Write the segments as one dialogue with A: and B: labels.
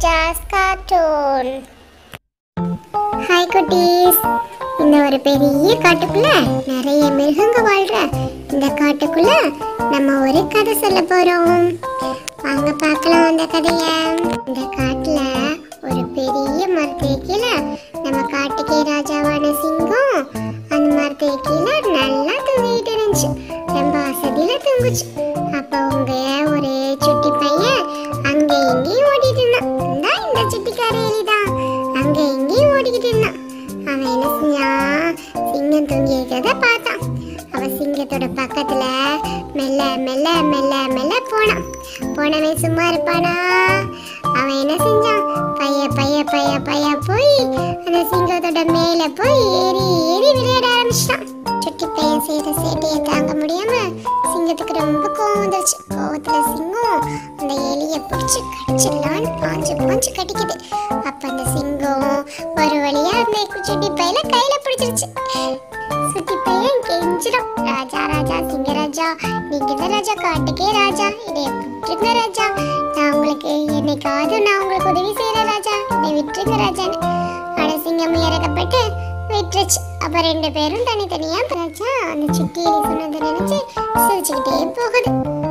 A: Raja's cartoon. Hi குட்டீஸ், இந்த ஒரு பெரிய காட்டுக்குள்ள நிறைய மிருகங்க வாழ்ற இந்த காட்டுக்குள்ள நம்ம ஒரு கதை சொல்ல போறோம். வாங்க பார்க்கலாம் அந்த கதைய. இந்த காட்டுல ஒரு பெரிய மரத்துக்கு கீழே நம்ம காட்டுக்கே ராஜாவான சிங்கம் அந்த மரத்துக்கு கீழே நல்லா தூங்கிட்டு இருந்துச்சு. ரொம்ப அசதியில தூங்குச்சு. அப்ப உங்க ஒரு சுட்டி பையன் அங்க இங்கேயும் ஓடிட்டு இருந்தான். இந்த சுட்டிக்கார எலிதான் அங்க இங்கேயும் ஓடிக்கிட்டு இருந்தான். அவன் என்ன செஞ்சான், சிங்கம் தூங்கி இருக்கிறத பார்த்தான். அவன் சிங்கத்தோட பக்கத்துல மெல்ல மெல்ல மெல்ல மெல்ல போனான். போனவன் சும்மா இருப்பானா? அவன் என்ன செஞ்சான், பைய பைய பைய பைய போய் அந்த சிங்கத்தோட மேல போய் ஏறி ஏறி விளையாட ஆரம்பிச்சிட்டான். சுட்டி பையன் செய்த சேட்டையை தாங்க முடியாம சிங்கத்துக்கு ரொம்ப கோவம் வந்துருச்சு. கோவத்துல சிங்கம் அந்த எலியை பிடிச்சு கடிச்சிடலான்னு பாஞ்சு பாஞ்சு கடிக்குது. அப்ப அந்த சிங்கம் ஒரு வழியா அந்த சுட்டி பையில கையில பிடிச்சிருச்சு. சுட்டி பையன் கெஞ்சிடும், ராஜா ராஜா சிங்கராஜா, நீங்க தான் ராஜா, காட்டுக்கே ராஜா, இதை விட்டுருங்க ராஜா, நான் உங்களுக்கு என்னைக்காவது நான் உங்களுக்கு உதவி செய்யறேன் ராஜா, இதை விட்டுருங்க ராஜான்னு. ஆனா சிங்கம் இறக்கப்பட்டு விட்டுருச்சு. அப்ப ரெண்டு பேரும் தனித்தனியா ராஜா அந்த சுட்டி எலி சொன்னதை நினைச்சு சிரிச்சுக்கிட்டே போகுது.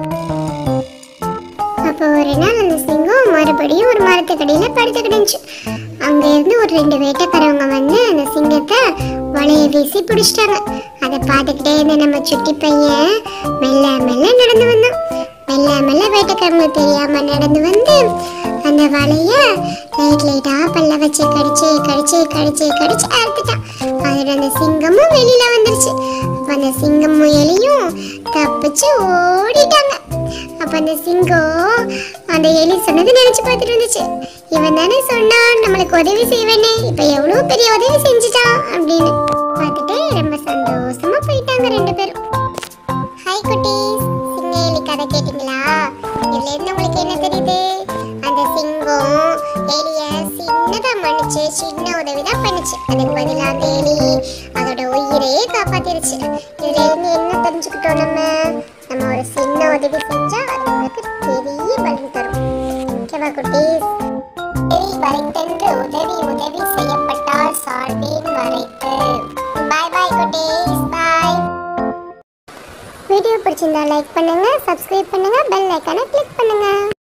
A: அப்போ ஒரு நாள் அந்த சிங்கம் மறுபடியும் ஒரு மரத்துக்கடியில படுத்து கிடந்துச்சு. அங்க இருந்து ஒரு ரெண்டு வேட்டைக்காரவங்க வந்து அந்த சிங்கத்தை வலைய வீசி பிடிச்சிட்டாங்க. அதை பார்த்துக்கிட்டே இருந்த நம்ம சுட்டி பையன் மெல்ல மெல்ல நடந்து வந்தான். மெல்ல மெல்ல வேட்டைக்காரங்க தெரியாம நடந்து வந்து அந்த வலைய லைட் லைட்டா பல்ல வச்சு கடிச்சு கடிச்சு கடிச்சு கடிச்சு அறுத்துட்டான். அதோட அந்த சிங்கமும் வெளியில வந்துருச்சு. அப்ப அந்த சிங்கமும் எலியும் தப்பிச்சு ஓடிட்டாங்க. அப்ப அந்த சிங்கம் அந்த எலி சொன்னது நினைச்சு பார்த்துட்டு இருந்துச்சு, இவன் தானே சொன்னான் நம்மளுக்கு உதவி செய்வேன்னு, இப்ப எவ்வளவு பெரிய உதவி செஞ்சுட்டான் அப்படின்னு பார்த்துட்டு ரொம்ப சந்தோஷமா போயிட்டாங்க ரெண்டு பேரும். ஹாய் குட்டீஸ், சிங்க எலி கதை கேட்டீங்களா? இதுல இருந்து உங்களுக்கு என்ன தெரியுது? அந்த சிங்கம் எலிய சின்னதா மன்னிச்சு சின்ன உதவிதான் பண்ணுச்சு. அதுக்கு பதிலா அந்த எலி அதோட உயிரையே காப்பாத்திருச்சு. இதுல இருந்து என்ன தெரிஞ்சுக்கிட்டோம், நம்ம ஒரு சின்ன உதவி செஞ்சா அது நமக்கு பெரிய பலன் தரும். ஓகேவா குட்டீஸ்? எலி வரைத்தென்று உதவி உதவி செய்யப்பட்டால் சார்பின் வரைத்து. பாய் பாய் குட்டீஸ், பாய். வீடியோ பிடிச்சிருந்தா லைக் பண்ணுங்க, சப்ஸ்கிரைப் பண்ணுங்க, பெல் ஐகானை கிளிக் பண்ணுங்க.